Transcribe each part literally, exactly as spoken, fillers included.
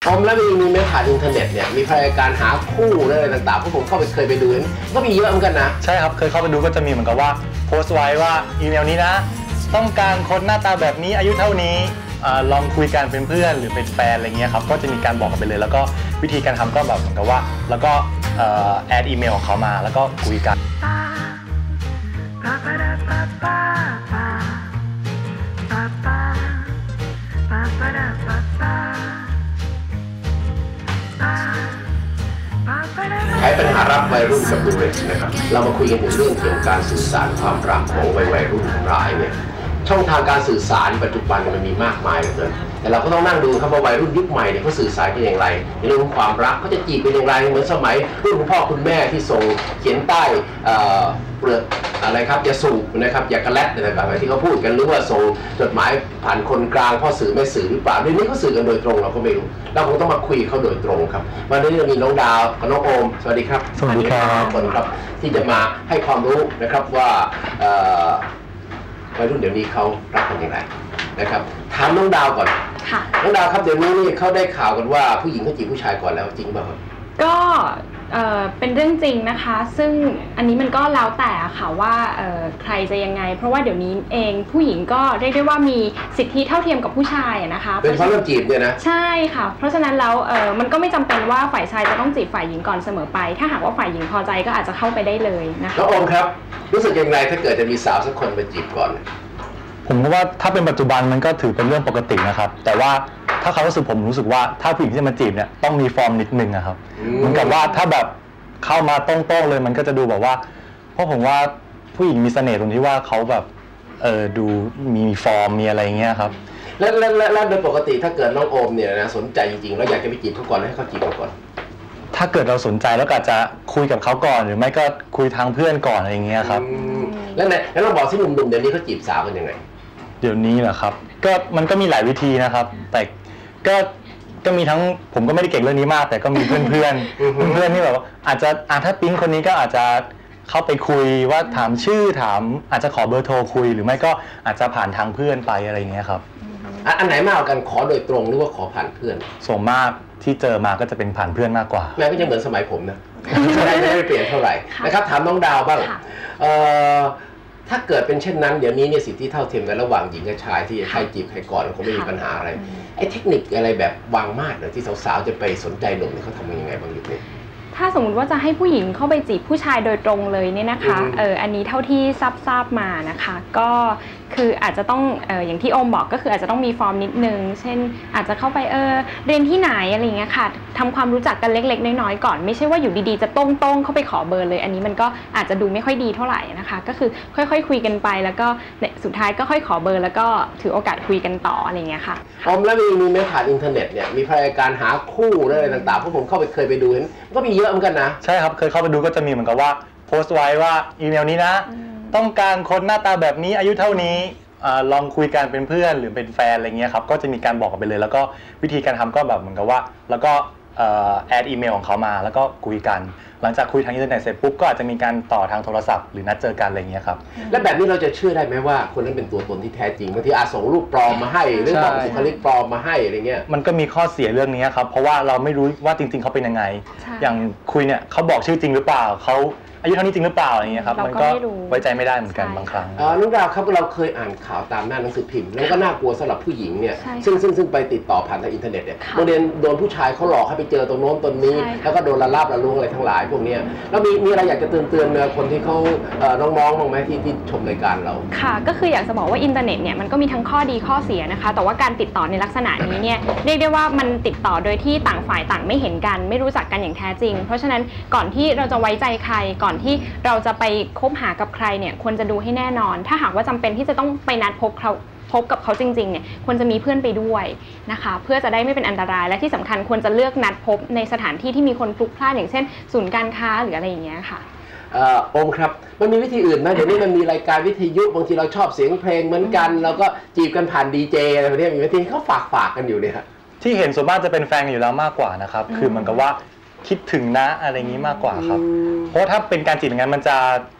ผมแล้วมีมีไหมผ่านอินเทอร์เน็ตเนี่ยมีรายการหาคู่อะไรต่างๆพวกผมเข้าไปเคยไปดูก็มีเยอะเหมือนกันนะใช่ครับเคยเข้าไปดูก็จะมีเหมือนกับว่าโพสต์ไว้ว่าอีเมลนี้นะต้องการคนหน้าตาแบบนี้อายุเท่านี้ลองคุยกันเป็นเพื่อนหรือเป็นแฟนอะไรเงี้ยครับก็จะมีการบอกกันไปเลยแล้วก็วิธีการทำก็แบบเหมือนกับว่าแล้วก็แอดอีเมลของเขามาแล้วก็คุยกันไขปัญหารักวัยรุ่นกับดูเร็กนะครับเรามาคุยกันถึงเรื่องเกี่ยวกับการสื่อสารความรักของวัยวัยรุ่นทั้งหลายเนี่ยช่องทางการสื่อสารปัจจุบันมันมีมากมายเหลือเกินแต่เราก็ต้องนั่งดูครับว่าวัยรุ่นยุคใหม่เนี่ยเขาสื่อสารกันอย่างไรในเรื่องของความรักเขาจะจีบเป็นอย่างไรเหมือนสมัยรุ่นคุณพ่อคุณแม่ที่ส่งเขียนใต้เปลือกอะไรครับจะสูบนะครับอยากกระแลดอะไรแบบที่เขาพูดกันหรือว่าส่งจดหมายผ่านคนกลางพ่อสื่อแม่สื่อหรือเปล่าเรื่องนี้เขาสื่อกันโดยตรงเราก็ไม่รู้เราคงต้องมาคุยเขาโดยตรงครับวันนี้เรามีน้องดาวกับน้องโอมสวัสดีครับสวัสดีครับคนครับที่จะมาให้ความรู้นะครับว่าวัยรุ่นเดี๋ยวนี้เขารักกันอย่างไรนะครับถามน้องดาวก่อนค่ะน้องดาวครับเดี๋ยวนี้นี่เขาได้ข่าวกันว่าผู้หญิงเขาจีบผู้ชายก่อนแล้วจริงเปล่าครับก็เป็นเรื่องจริงนะคะซึ่งอันนี้มันก็แล้วแต่ค่ะว่าใครจะยังไงเพราะว่าเดี๋ยวนี้เองผู้หญิงก็เรียกได้ว่ามีสิทธิเท่าเทียมกับผู้ชายนะคะเป็นเพราะเรื่องจีบเนี่ยนะใช่ค่ะเพราะฉะนั้นแล้วมันก็ไม่จำเป็นว่าฝ่ายชายจะต้องจีบฝ่ายหญิงก่อนเสมอไปถ้าหากว่าฝ่ายหญิงพอใจก็อาจจะเข้าไปได้เลยนะคะแล้วอมครับรู้สึกยังไงถ้าเกิดจะมีสาวสักคนมาจีบก่อนผมว่าถ้าเป็นปัจจุบันมันก็ถือเป็นเรื่องปกตินะครับแต่ว่าถ้าเขารู้สึกผมรู้สึกว่าถ้าผู้หญิงที่จะมาจีบเนี่ยต้องมีฟอร์มนิดนึงนะครับเหมือนกับว่าถ้าแบบเข้ามาตรงๆเลยมันก็จะดูแบบว่าเพราะผมว่าผู้หญิงมีเสน่ห์ตรงที่ว่าเขาแบบเออดูมีฟอร์มมีอะไรเงี้ยครับแล้วแล้วแล้วโดยปกติถ้าเกิดน้องโอมเนี่ยนะสนใจจริงๆแล้วอยากจะไปจีบเขาก่อนให้เขาจีบเราก่อนถ้าเกิดเราสนใจแล้วก็จะคุยกับเขาก่อนหรือไม่ก็คุยทางเพื่อนก่อนอะไรเงี้ยครับแล้วเนี่ยแล้วเราบอกสิหนุ่มๆเดี๋ยวนี้เขาจีบสาวกันยังไงเดี๋ยวนี้เหรอครับก็มันก็มีหลายวิธีนะครับแต่ก็ก็มีทั้งผมก็ไม่ได้เก่งเรื่องนี้มากแต่ก็มีเพื่อนเพื่อนเพื่อนที่แบบอาจจะอาถ้าปิ๊งคนนี้ก็อาจจะเข้าไปคุยว่าถามชื่อถามอาจจะขอเบอร์โทรคุยหรือไม่ก็อาจจะผ่านทางเพื่อนไปอะไรอย่างเงี้ยครับอันไหนมากกว่ากันขอโดยตรงหรือว่าขอผ่านเพื่อนส่วนมากที่เจอมาก็จะเป็นผ่านเพื่อนมากกว่าแม้ก็จะเหมือนสมัยผมนะไม่ได้เปลี่ยนเท่าไหร่นะครับถามน้องดาวบ้างถ้าเกิดเป็นเช่นนั้นเดี๋ยวนี้เนี่ยสิทธิเท่าเทียมกันระหว่างหญิงกับชายที่ใครจีบใครก่อนคงไม่มีปัญหาอะไรไอ้เทคนิคอะไรแบบวางมาดเนี่ยที่สาวๆจะไปสนใจหนุ่มเนี่ยเขาทำยังไงบางยุคนี้ถ้าสมมติว่าจะให้ผู้หญิงเข้าไปจีบผู้ชายโดยตรงเลยเนี่ยนะคะเอออันนี้เท่าที่ทราบทราบมานะคะก็คืออาจจะต้องเอออย่างที่โอมบอกก็คืออาจจะต้องมีฟอร์มนิดนึงเช่นอาจจะเข้าไปเออเรียนที่ไหนอะไรเงี้ยค่ะทำความรู้จักกันเล็กๆน้อยๆก่อนไม่ใช่ว่าอยู่ดีๆจะต้งๆเข้าไปขอเบอร์เลยอันนี้มันก็อาจจะดูไม่ค่อยดีเท่าไหร่นะคะก็คือค่อยๆคุยกันไปแล้วก็สุดท้ายก็ค่อยขอเบอร์แล้วก็ถือโอกาสคุยกันต่ออะไรเงี้ยค่ะอมแล้วมีมีไหมผ่านอินเทอร์เน็ตเนี่ยมีรายการหาคู่อะไรต่างๆพวกผมเข้าไปเคยไปดูเห็นก็มีเยอะเหมือนกันนะใช่ครับเคยเข้าไปดูก็จะมีเหมือนกับว่าโพสต์ไว้ว่าอีเมลนี้นะต้องการคนหน้าตาแบบนี้อายุเท่านี้ลองคุยกันเป็นเพื่อนหรือเป็นแฟนอะไรเงี้ยครับก็จะมีการบอกกันไปเลยแล้วก็วิธีการทำก็แบบเหมือนกับว่าแล้วก็แอดอีเมลของเขามาแล้วก็คุยกันหลังจากคุยทางอินเทอร์เน็ตเสร็จปุ๊บก็อาจจะมีการต่อทางโทรศัพท์หรือนัดเจอกันอะไรเงี้ยครับและแบบนี้เราจะเชื่อได้ไหมว่าคนนั้นเป็นตัวตนที่แท้จริงบางทีอาส่งรูปปลอมมาให้หรือบอกบุคลิกปลอมมาให้อะไรเงี้ยมันก็มีข้อเสียเรื่องนี้ครับเพราะว่าเราไม่รู้ว่าจริงๆเขาเป็นยังไงอย่างคุยเนี่ยเขาบอกชื่อจริงหรือเปล่าเขาอายุเท่านี้จริงหรือเปล่าอะไรเงี้ยครับมันก็ไว้ใจไม่ได้เหมือนกันบางครั้งน้องดาวครับเราเคยอ่านข่าวตามหน้าหนังสือพิมพ์แล้วก็น่ากลัวสำหรับผู้หญิงเนี่ยซึ่งซึ่งซึ่งไปติดต่อผ่านทางอินเทอร์เน็ตเนี่ยโมเดลโดนผู้ชายเขาหลอกให้ไปเจอตรงโน้นตรงนี้แล้วก็โดนละลาบละล้วงอะไรทั้งหลายพวกนี้แล้วมีมีอะไรอยากจะเตือนเตือนคนที่เขาน้องๆบ้างไหมที่ที่ชมรายการเราค่ะก็คืออยากจะบอกว่าอินเทอร์เน็ตเนี่ยมันก็มีทั้งข้อดีข้อเสียนะคะแต่ว่าการติดต่อในลักษณะนี้เนี่ยเรียกได้ว่ามันติดต่อโดยที่ต่างฝ่ายต่างไม่เห็นกันไม่รู้จักกันอย่างแท้จริงเพราะฉะนั้นก่อนที่เราจะไว้ใจใครก่อนที่เราจะไปคบหากับใครเนี่ยควรจะดูให้แน่นอนถ้าหากว่าจำเป็นที่จะต้องไปนัดพบเขาพบกับเขาจริงๆเนี่ยควรจะมีเพื่อนไปด้วยนะคะเพื่อจะได้ไม่เป็นอันตรายและที่สำคัญควรจะเลือกนัดพบในสถานที่ที่มีคนพลุกพล่านอย่างเช่นศูนย์การค้าหรืออะไรอย่างเงี้ยค่ะโอมครับมันมีวิธีอื่นไหมเดี๋ยวนี้มันมีรายการวิทยุบางทีเราชอบเสียงเพลงเหมือนกันเราก็จีบกันผ่านดีเจอะไรแบบนี้มีวิธีเขาฝากฝากกันอยู่เนี่ยที่เห็นส่วนมากจะเป็นแฟนอยู่แล้วมากกว่านะครับคือเหมือนกับว่าคิดถึงนะอะไรอย่างนี้มากกว่าครับเพราะถ้าเป็นการจีบอย่างนั้นมันจะ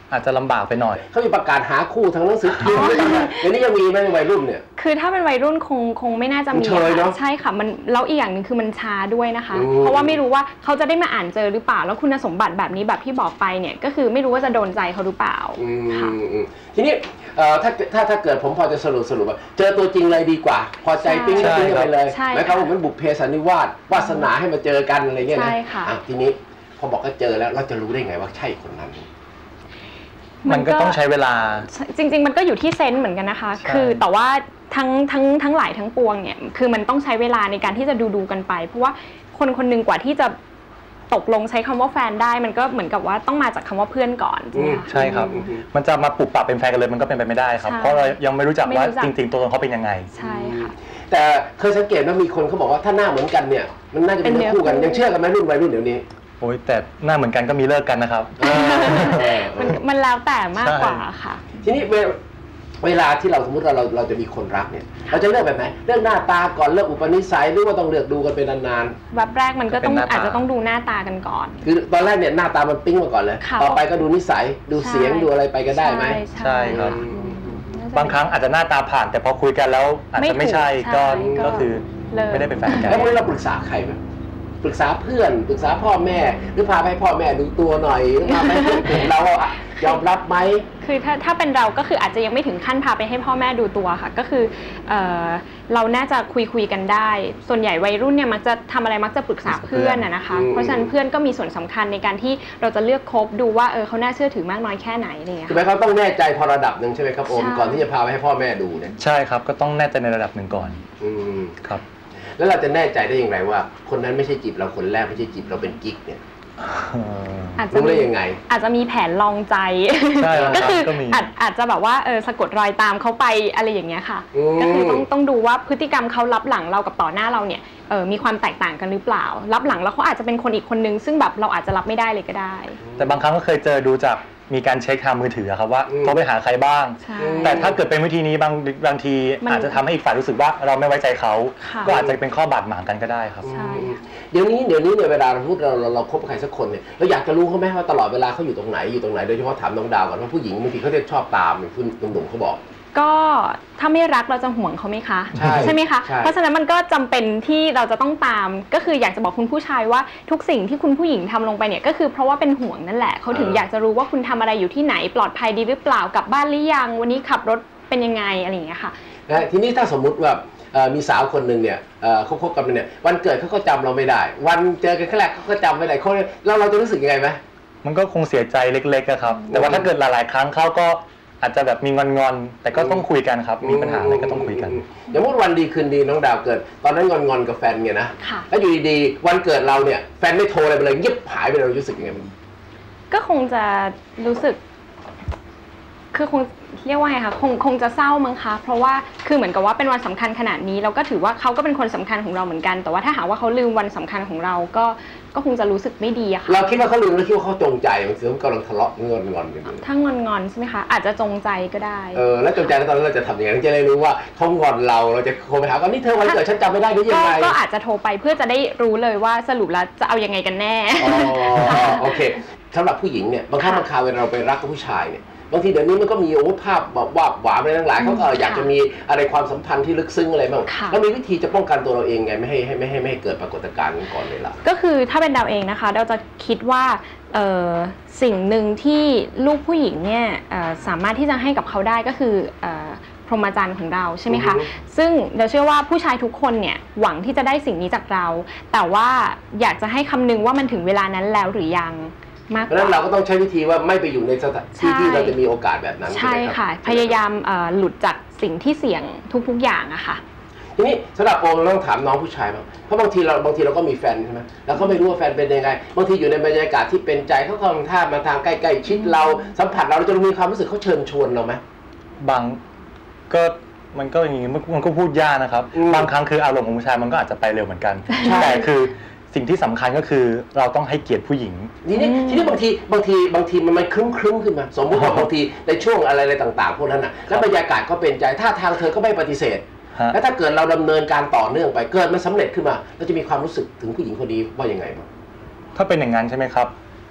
อาจจะลำบากไปหน่อยเขามีประกาศหาคู่ทางหนังสือพิมพ์ด้วยนะเดี๋ยวนี้ยังมีไหมในวัยรุ่นเนี่ยคือถ้าเป็นวัยรุ่นคงคงไม่น่าจะมีค่ะใช่ค่ะมันแล้วอีกอย่างหนึ่งคือมันช้าด้วยนะคะเพราะว่าไม่รู้ว่าเขาจะได้มาอ่านเจอหรือเปล่าแล้วคุณสมบัติแบบนี้แบบที่บอกไปเนี่ยก็คือไม่รู้ว่าจะโดนใจเขาหรือเปล่าค่ะทีนี้ถ้าถ้าถ้าเกิดผมพอจะสรุปสรุปว่าเจอตัวจริงเลยดีกว่าพอใจปิ๊งปิ๊งไปเลยหมายความว่ามันบุพเพสันนิวาสวาสนาให้มาเจอกันอะไรเงี้ยนะทีนี้พอบอกก็เจอแล้วเราจะรู้ได้ไงว่าใช่คนนั้นมันก็ต้องใช้เวลาจริงๆมันก็อยู่ที่เซนส์เหมือนกันนะคะคือแต่ว่าทั้งทั้งทั้งหลายทั้งปวงเนี่ยคือมันต้องใช้เวลาในการที่จะดูดูกันไปเพราะว่าคนคนหนึ่งกว่าที่จะตกลงใช้คำว่าแฟนได้มันก็เหมือนกับว่าต้องมาจากคำว่าเพื่อนก่อนใช่ครับมันจะมาปรับปรับเป็นแฟนกันเลยมันก็เป็นไปไม่ได้ครับเพราะเรายังไม่รู้จักว่าจริงๆตัวตนเขาเป็นยังไงใช่ค่ะแต่เคยสังเกตว่ามีคนเขาบอกว่าถ้าหน้าเหมือนกันเนี่ยมันน่าจะเป็นคู่กันยังเชื่อกันไหมรุ่นวัยรุ่นเดี๋ยวนี้โอ้ยแต่หน้าเหมือนกันก็มีเลิกกันนะครับมันมันแล้วแต่มากกว่าค่ะทีนี้เวลาที่เราสมมติเราเราเราจะมีคนรักเนี่ยเราจะเลือกแบบไหนเลือกหน้าตาก่อนเลือกอุปนิสัยหรือว่าต้องเลือกดูกันเป็นนานๆแบบแรกมันก็ต้องอาจจะต้องดูหน้าตากันก่อนคือตอนแรกเนี่ยหน้าตามันปิ้งมาก่อนเลยต่อไปก็ดูนิสัยดูเสียงดูอะไรไปก็ได้ไหมใช่ครับบางครั้งอาจจะหน้าตาผ่านแต่พอคุยกันแล้วอาจจะไม่ใช่ก็ก็คือไม่ได้เป็นแฟนกันแล้วเราปรึกษาใครไหมปรึกษาเพื่อนปรึกษาพ่อแม่หรือพาไปพ่อแม่ดูตัวหน่อยหรือพาไปเพื่อนเรายอมรับไหมคือถ้าถ้าเป็นเราก็คืออาจจะยังไม่ถึงขั้นพาไปให้พ่อแม่ดูตัวค่ะก็คือเอ่อเราน่าจะคุยคุยกันได้ส่วนใหญ่วัยรุ่นเนี่ยมักจะทำอะไรมักจะปรึกษาเพื่อนน่ะนะคะเพราะฉะนั้นเพื่อนก็มีส่วนสำคัญในการที่เราจะเลือกคบดูว่าเออเขาน่าเชื่อถือมากน้อยแค่ไหนเนี่ยคือหมายเขาต้องแน่ใจพอระดับหนึ่งใช่ไหมครับโอมก่อนที่จะพาไปให้พ่อแม่ดูเนี่ยใช่ครับก็ต้องแน่ใจในระดับหนึ่งก่อนอืมครับแล้วเราจะแน่ใจได้อย่างไรว่าคนนั้นไม่ใช่จีบเราคนแรกไม่ใช่จีบเราเป็นกิ๊กเนี่ยรู้ได้ยังไงอาจจะมีแผนลองใจก็คืออาจอาจจะแบบว่าเออสะกดรอยตามเขาไปอะไรอย่างเงี้ยค่ะก็คือต้องต้องดูว่าพฤติกรรมเขารับหลังเรากับต่อหน้าเราเนี่ยเออมีความแตกต่างกันหรือเปล่ารับหลังแล้วเขาอาจจะเป็นคนอีกคนนึงซึ่งแบบเราอาจจะรับไม่ได้เลยก็ได้แต่บางครั้งก็เคยเจอดูจากมีการเช็คทางมือถือครับว่าเขาไปหาใครบ้างแต่ถ้าเกิดเป็นวิธีนี้บางบางทีอาจจะทำให้อีกฝ่ายรู้สึกว่าเราไม่ไว้ใจเขาก็อาจจะเป็นข้อบาดหมางกันก็ได้ครับเดี๋ยวนี้เดี๋ยวนี้เนี่ยเวลาเราพูดเราเราเราคบใครสักคนเนี่ยเราอยากจะรู้เขาไหมว่าตลอดเวลาเขาอยู่ตรงไหนอยู่ตรงไหนโดยเฉพาะถามน้องดาวก่อนว่าผู้หญิงบางทีเขาจะชอบตามคุณหนุ่มเขาบอกก็ถ้าไม่รักเราจะห่วงเขาไหมคะใช่ใช่ไหมคะเพราะฉะนั้นมันก็จำเป็นที่เราจะต้องตามก็คืออยากจะบอกคุณผู้ชายว่าทุกสิ่งที่คุณผู้หญิงทำลงไปเนี่ยก็คือเพราะว่าเป็นห่วงนั่นแหละเขาถึงอยากจะรู้ว่าคุณทำอะไรอยู่ที่ไหนปลอดภัยดีหรือเปล่ากลับบ้านหรือยังวันนี้ขับรถเป็นยังไงอะไรอย่างเงี้ยค่ะทีนี้ถ้าสมมุติว่ามีสาวคนหนึ่งเนี่ยเขาคบกันเนี่ยวันเกิดเขาก็จำเราไม่ได้วันเจอกันครั้งแรกเขาก็จำไม่ได้เขาเราเราจะรู้สึกยังไงไหมมันก็คงเสียใจเล็กๆครับแต่ว่าถ้าเกิดหลายๆครั้งเขาก็อาจจะแบบมีงอนๆแต่ก็ต้องคุยกันครับมีปัญหาอะไรก็ต้องคุยกันอย่างเมื่อวันดีคืนดีน้องดาวเกิดตอนนั้นงอนๆกับแฟนไงนะแล้วอยู่ดีๆวันเกิดเราเนี่ยแฟนไม่โทรอะไรไปเลยเงียบหายไปเลยรู้สึกยังไงก็คงจะรู้สึกคือคงเรียกว่าไงคะคงคงจะเศร้ามั้งคะเพราะว่าคือเหมือนกับว่าเป็นวันสำคัญขนาดนี้เราก็ถือว่าเขาก็เป็นคนสำคัญของเราเหมือนกันแต่ว่าถ้าหากว่าเขาลืมวันสำคัญของเราก็ก็คงจะรู้สึกไม่ดีอะค่ะเราคิดว่าเขาลืมแล้วคิดว่าเขาจงใจมันคือเขากำลังทะเลาะงอนงอนกันอยู่ถ้างอนงอนใช่ไหมคะอาจจะจงใจก็ได้เออแล้วจงใจแล้วตอนนั้นเราจะทำยังไงจะได้รู้ว่าเขางอนเราเราจะโทรไปหาว่านี่เธอวันเกิดฉันจำไม่ได้หรือยังไงก็อาจจะโทรไปเพื่อจะได้รู้เลยว่าสรุปแล้วจะเอายังไงกันแน่อ๋อโอเคสำหรับผู้หญิงเนี่ยบางครั้งบางคราวเวลาเราไปรักกับผู้ชายเนี่ยบางทีเดี๋ยวนี้มันก็มีโอ้ภาพแบบว่าหวานอะไรทั้งหลายเขาก็อยากจะมีอะไรความสัมพันธ์ที่ลึกซึ้งอะไรบ้างแล้วมีวิธีจะป้องกันตัวเราเองไงไม่ให้ไม่ให้ไม่ให้เกิดปรากฏการณ์ก่อนเวลาก็คือถ้าเป็นดาวเองนะคะดาวจะคิดว่าสิ่งหนึ่งที่ลูกผู้หญิงเนี่ยสามารถที่จะให้กับเขาได้ก็คือพรหมจรรย์ของเราใช่ไหมคะซึ่งเราเชื่อว่าผู้ชายทุกคนเนี่ยหวังที่จะได้สิ่งนี้จากเราแต่ว่าอยากจะให้คำนึงว่ามันถึงเวลานั้นแล้วหรือยังเพราะฉะนั้นเราก็ต้องใช้วิธีว่าไม่ไปอยู่ในสถานที่ที่เราจะมีโอกาสแบบนั้นใช่ค่ะพยายามหลุดจากสิ่งที่เสี่ยงทุกๆอย่างอะค่ะทีนี้สำหรับโอมเราต้องถามน้องผู้ชายบ้างเพราะบางทีเราบางทีเราก็มีแฟนใช่ไหมแล้วก็ไม่รู้ว่าแฟนเป็นยังไงบางทีอยู่ในบรรยากาศที่เป็นใจเขาก็ทำท่ามาทางใกล้ๆชิดเราสัมผัสเราเราจะมีความรู้สึกเขาเชิญชวนเราไหมบางก็มันก็อย่างนี้มันก็พูดยากนะครับบางครั้งคืออารมณ์ของผู้ชายมันก็อาจจะไปเร็วเหมือนกันแต่คือสิ่งที่สำคัญก็คือเราต้องให้เกียรติผู้หญิงทีนี้ทีนี้บางทีบางทีบางทีมันมันครึ้มครึ้มขึ้นมาสมมติว่าบางทีในช่วงอะไรอะไรต่างๆพวกนั้นน่ะแล้วบรรยากาศก็เป็นใจท่าทางเธอก็ไม่ปฏิเสธแล้วถ้าเกิดเราดำเนินการต่อเนื่องไปเกิดมันสำเร็จขึ้นมาเราจะมีความรู้สึกถึงผู้หญิงคนนี้ว่ายังไงบ้างถ้าเป็นอย่างนั้นใช่ไหมครับ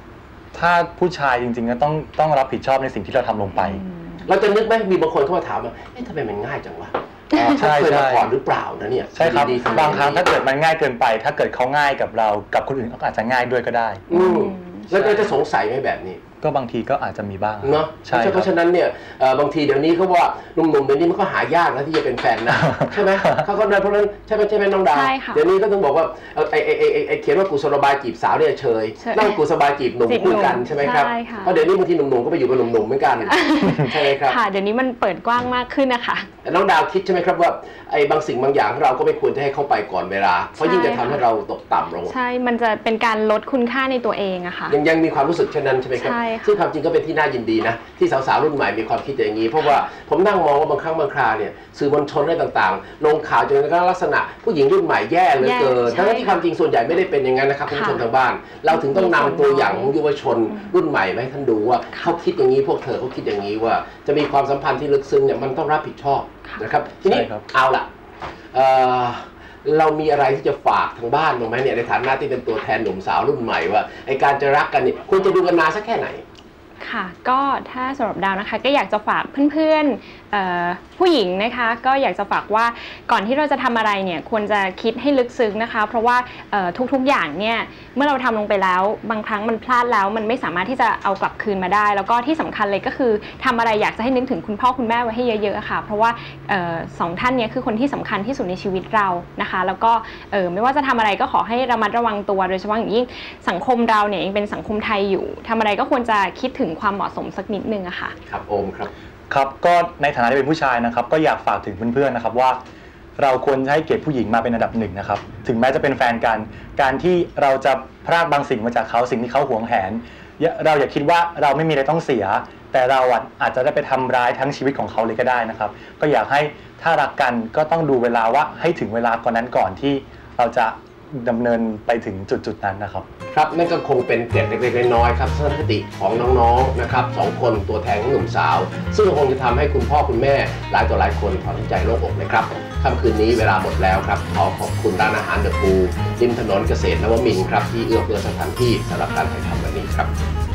ถ้าผู้ชายจริงๆก็ต้องต้องรับผิดชอบในสิ่งที่เราทำลงไปเราจะนึกไหมมีบางคนเข้ามาถามว่าเอ๊ะทำไมมันง่ายจังวะใช่เคยใช่มาก่อนหรือเปล่านะเนี่ยใช่ครับบางครั้งถ้าเกิดมันง่ายเกินไป ถ้าเกิดเขาง่ายกับเรากับคนอื่นก็อาจจะง่ายด้วยก็ได้อืมแล้วก็จะสงสัยไหมแบบนี้ก็บางทีก็อาจจะมีบ้างเนาะใช่เพราะฉะนั้นเนี่ยบางทีเดี๋ยวนี้เขาว่าหนุ่มๆเดี๋ยวนี้มันก็หายากนะที่จะเป็นแฟนนะใช่ไหมเขาก็ได้เพราะนั้นใช่ไหมใช่ไหมน้องดาวเดี๋ยวนี้ก็ต้องบอกว่าไอ้ไอ้ไอ้ไอ้เขียนว่ากุศโลบายจีบสาวเนี่ยเชยนั่งกุศโลบายจีบหนุ่มคู่กันใช่ไหมครับเพราะเดี๋ยวนี้บางทีหนุ่มๆก็ไปอยู่กับหนุ่มๆเหมือนกันใช่ไหมครับค่ะเดี๋ยวนี้มันเปิดกว้างมากขึ้นนะคะน้องดาวคิดใช่ไหมครับว่าไอ้บางสิ่งบางอย่างเราก็ไม่ควรจะให้เข้าไปก่อนเวลาเพราะยิ่งจะทำให้เราตกต่ำลงใช่มันจะเป็นการลดคุณค่าในตัวเองอะค่ะยังยังมีความรู้สึกเช่นนั้นใช่ไหมครับซึ่งความจริงก็เป็นที่น่ายินดีนะที่สาวๆรุ่นใหม่มีความคิดอย่างนี้เพราะว่าผมนั่งมองว่าบางครั้งบางคราเนี่ยสื่อมวลชนอะไรต่างๆลงข่าวจนกระทั่งลักษณะผู้หญิงรุ่นใหม่แย่เหลือเกินทั้งที่ความจริงส่วนใหญ่ไม่ได้เป็นอย่างนั้นนะครับคุณผู้ชมทางบ้านเราถึงต้องนำตัวอย่างของเยาวชนรุ่นใหม่มาให้ท่านดูว่าเขาคิดอย่างนี้พวกเธอเขาคิดอย่างนี้ว่าจะมีความสัมพันธ์ที่ลึกซึ้งเนี่ยมันต้องรับผิดชอบนะครับทีนี้เอาล่ะเรามีอะไรที่จะฝากทางบ้านบ้างไหมเนี่ยในฐานะที่เป็นตัวแทนหนุ่มสาวรุ่นใหม่ว่าไอการจะรักกันเนี่ยควรจะดูกันนานสักแค่ไหนค่ะก็ถ้าสำหรับดาวนะคะก็อยากจะฝากเพื่อนๆผู้หญิงนะคะก็อยากจะฝากว่าก่อนที่เราจะทำอะไรเนี่ยควรจะคิดให้ลึกซึ้งนะคะเพราะว่าทุกๆอย่างเนี่ยเมื่อเราทำลงไปแล้วบางครั้งมันพลาดแล้วมันไม่สามารถที่จะเอากลับคืนมาได้แล้วก็ที่สำคัญเลยก็คือทำอะไรอยากจะให้นึกถึงคุณพ่อคุณแม่ไว้ให้เยอะๆค่ะเพราะว่าสองท่านเนี่ยคือคนที่สำคัญที่สุดในชีวิตเรานะคะแล้วก็ไม่ว่าจะทำอะไรก็ขอให้ระมัดระวังตัวโดยเฉพาะอย่างยิ่งสังคมเราเนี่ยยังเป็นสังคมไทยอยู่ทำอะไรก็ควรจะคิดถึงความเหมาะสมสักนิดนึงอะค่ะครับโอมครับครับก็ในฐานะที่เป็นผู้ชายนะครับก็อยากฝากถึงเพื่อนๆนะครับว่าเราควรให้เกียรติผู้หญิงมาเป็นอันดับหนึ่งนะครับถึงแม้จะเป็นแฟนกันการที่เราจะพรากบางสิ่งมาจากเขาสิ่งที่เขาหวงแหนเราอย่าคิดว่าเราไม่มีอะไรต้องเสียแต่เราอาจจะได้ไปทำร้ายทั้งชีวิตของเขาเลยก็ได้นะครับก็อยากให้ถ้ารักกันก็ต้องดูเวลาว่าให้ถึงเวลาก่อนนั้นก่อนที่เราจะดำเนินไปถึงจุดๆนั้นนะครับครับนั่นก็คงเป็นเกร็ดเล็กๆน้อยๆครับทัศนคติของน้องๆนะครับสองคนตัวแทนของหนุ่มสาวซึ่งคงจะทำให้คุณพ่อคุณแม่หลายต่อหลายคนถอนใจโล่งอกเลยครับค่ำคืนนี้เวลาหมดแล้วครับขอขอบคุณร้านอาหารเดอะพูลริมถนนเกษตรนวมินทร์ครับที่เอื้อเฟื้อสถานที่สำหรับการถ่ายทำวันนี้ครับ